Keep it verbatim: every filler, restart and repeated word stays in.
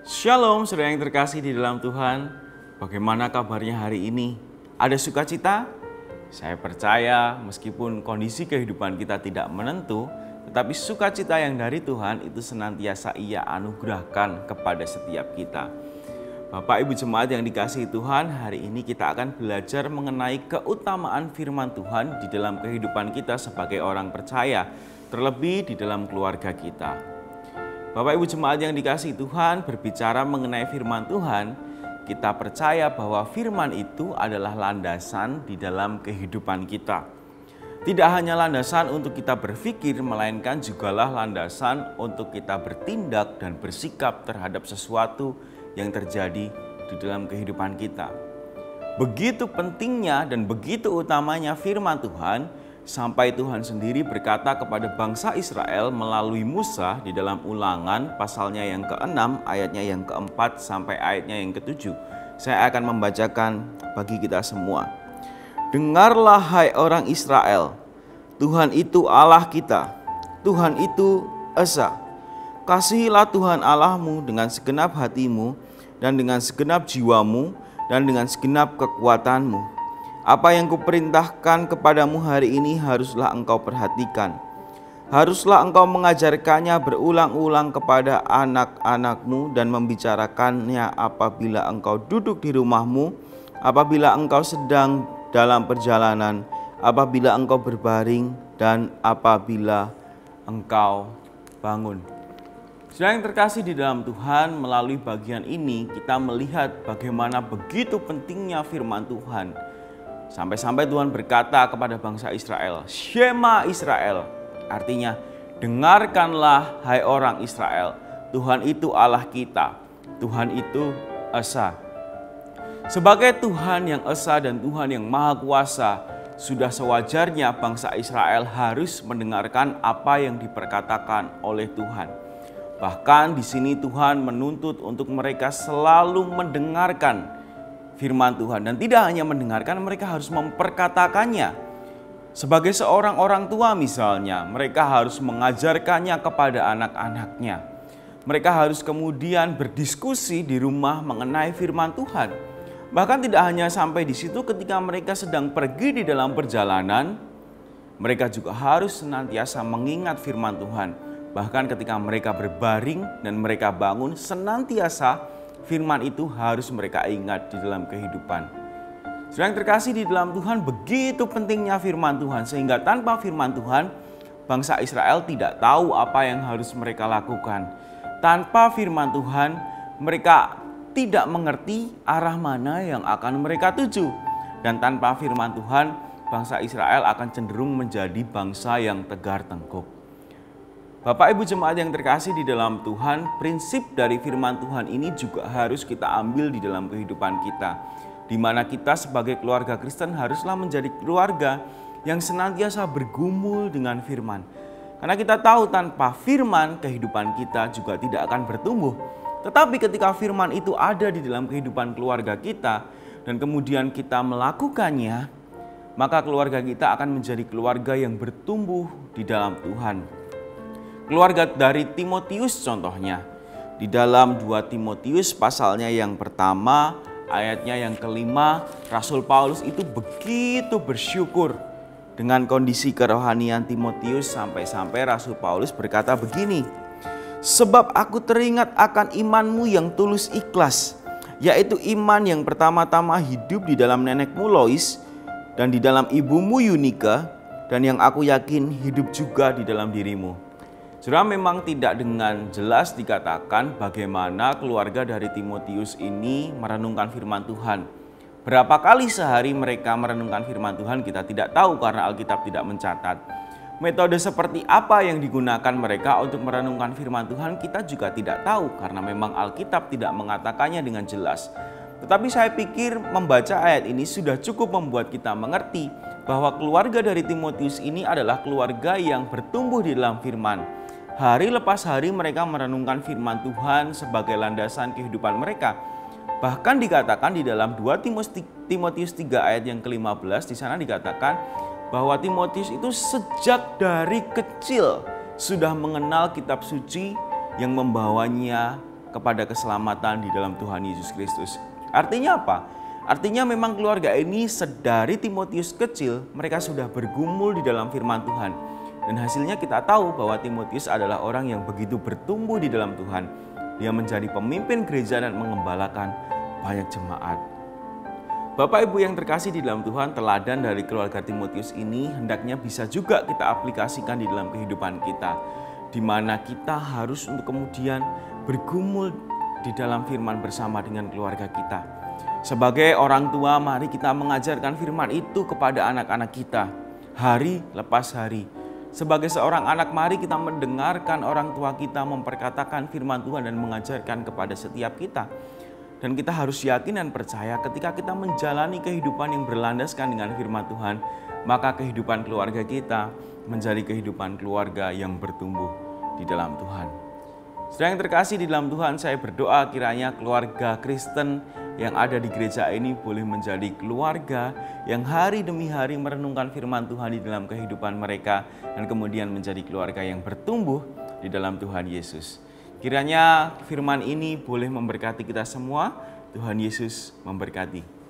Shalom, saudara yang terkasih di dalam Tuhan. Bagaimana kabarnya hari ini? Ada sukacita? Saya percaya meskipun kondisi kehidupan kita tidak menentu, tetapi sukacita yang dari Tuhan itu senantiasa Ia anugerahkan kepada setiap kita. Bapak Ibu Jemaat yang dikasihi Tuhan, hari ini kita akan belajar mengenai keutamaan firman Tuhan di dalam kehidupan kita sebagai orang percaya, terlebih di dalam keluarga kita. Bapak Ibu Jemaat yang dikasihi Tuhan, berbicara mengenai firman Tuhan, kita percaya bahwa firman itu adalah landasan di dalam kehidupan kita. Tidak hanya landasan untuk kita berpikir, melainkan jugalah landasan untuk kita bertindak dan bersikap terhadap sesuatu yang terjadi di dalam kehidupan kita. Begitu pentingnya dan begitu utamanya firman Tuhan, sampai Tuhan sendiri berkata kepada bangsa Israel melalui Musa di dalam Ulangan pasalnya yang keenam, ayatnya yang keempat sampai ayatnya yang ketujuh. Saya akan membacakan bagi kita semua. Dengarlah hai orang Israel, Tuhan itu Allah kita, Tuhan itu Esa. Kasihilah Tuhan Allahmu dengan segenap hatimu dan dengan segenap jiwamu dan dengan segenap kekuatanmu. Apa yang kuperintahkan kepadamu hari ini haruslah engkau perhatikan. Haruslah engkau mengajarkannya berulang-ulang kepada anak-anakmu dan membicarakannya apabila engkau duduk di rumahmu, apabila engkau sedang dalam perjalanan, apabila engkau berbaring, dan apabila engkau bangun. Saudara yang terkasih di dalam Tuhan, melalui bagian ini kita melihat bagaimana begitu pentingnya firman Tuhan. Sampai-sampai Tuhan berkata kepada bangsa Israel, Shema Israel, artinya dengarkanlah hai orang Israel, Tuhan itu Allah kita, Tuhan itu Esa. Sebagai Tuhan yang Esa dan Tuhan yang Maha Kuasa, sudah sewajarnya bangsa Israel harus mendengarkan apa yang diperkatakan oleh Tuhan. Bahkan di sini Tuhan menuntut untuk mereka selalu mendengarkan firman Tuhan, dan tidak hanya mendengarkan, mereka harus memperkatakannya. Sebagai seorang orang tua misalnya, mereka harus mengajarkannya kepada anak-anaknya. Mereka harus kemudian berdiskusi di rumah mengenai firman Tuhan. Bahkan tidak hanya sampai di situ, ketika mereka sedang pergi di dalam perjalanan, mereka juga harus senantiasa mengingat firman Tuhan. Bahkan ketika mereka berbaring dan mereka bangun, senantiasa firman itu harus mereka ingat di dalam kehidupan. Saudara yang terkasih di dalam Tuhan, begitu pentingnya firman Tuhan, sehingga tanpa firman Tuhan, bangsa Israel tidak tahu apa yang harus mereka lakukan. Tanpa firman Tuhan, mereka tidak mengerti arah mana yang akan mereka tuju. Dan tanpa firman Tuhan, bangsa Israel akan cenderung menjadi bangsa yang tegar tengkuk. Bapak Ibu Jemaat yang terkasih di dalam Tuhan, prinsip dari firman Tuhan ini juga harus kita ambil di dalam kehidupan kita. Di mana kita sebagai keluarga Kristen haruslah menjadi keluarga yang senantiasa bergumul dengan firman. Karena kita tahu tanpa firman kehidupan kita juga tidak akan bertumbuh. Tetapi ketika firman itu ada di dalam kehidupan keluarga kita dan kemudian kita melakukannya, maka keluarga kita akan menjadi keluarga yang bertumbuh di dalam Tuhan. Keluarga dari Timotius contohnya, di dalam dua Timotius pasalnya yang pertama, ayatnya yang kelima, Rasul Paulus itu begitu bersyukur dengan kondisi kerohanian Timotius, sampai-sampai Rasul Paulus berkata begini, sebab aku teringat akan imanmu yang tulus ikhlas, yaitu iman yang pertama-tama hidup di dalam nenekmu Lois dan di dalam ibumu Yunika, dan yang aku yakin hidup juga di dalam dirimu. Saudara, memang tidak dengan jelas dikatakan bagaimana keluarga dari Timotius ini merenungkan firman Tuhan. Berapa kali sehari mereka merenungkan firman Tuhan kita tidak tahu karena Alkitab tidak mencatat. Metode seperti apa yang digunakan mereka untuk merenungkan firman Tuhan kita juga tidak tahu karena memang Alkitab tidak mengatakannya dengan jelas. Tetapi saya pikir membaca ayat ini sudah cukup membuat kita mengerti bahwa keluarga dari Timotius ini adalah keluarga yang bertumbuh di dalam firman. Hari lepas hari mereka merenungkan firman Tuhan sebagai landasan kehidupan mereka. Bahkan dikatakan di dalam dua Timotius tiga ayat yang kelima belas, di sana dikatakan bahwa Timotius itu sejak dari kecil sudah mengenal kitab suci yang membawanya kepada keselamatan di dalam Tuhan Yesus Kristus. Artinya apa? Artinya memang keluarga ini sedari Timotius kecil, mereka sudah bergumul di dalam firman Tuhan. Dan hasilnya kita tahu bahwa Timotius adalah orang yang begitu bertumbuh di dalam Tuhan. Dia menjadi pemimpin gereja dan mengembalakan banyak jemaat. Bapak Ibu yang terkasih di dalam Tuhan, teladan dari keluarga Timotius ini hendaknya bisa juga kita aplikasikan di dalam kehidupan kita, di mana kita harus untuk kemudian bergumul di dalam firman bersama dengan keluarga kita. Sebagai orang tua, mari kita mengajarkan firman itu kepada anak-anak kita hari lepas hari. Sebagai seorang anak, mari kita mendengarkan orang tua kita memperkatakan firman Tuhan dan mengajarkan kepada setiap kita. Dan kita harus yakin dan percaya ketika kita menjalani kehidupan yang berlandaskan dengan firman Tuhan, maka kehidupan keluarga kita menjadi kehidupan keluarga yang bertumbuh di dalam Tuhan. Saudara yang terkasih di dalam Tuhan, saya berdoa kiranya keluarga Kristen yang ada di gereja ini boleh menjadi keluarga yang hari demi hari merenungkan firman Tuhan di dalam kehidupan mereka dan kemudian menjadi keluarga yang bertumbuh di dalam Tuhan Yesus. Kiranya firman ini boleh memberkati kita semua. Tuhan Yesus memberkati.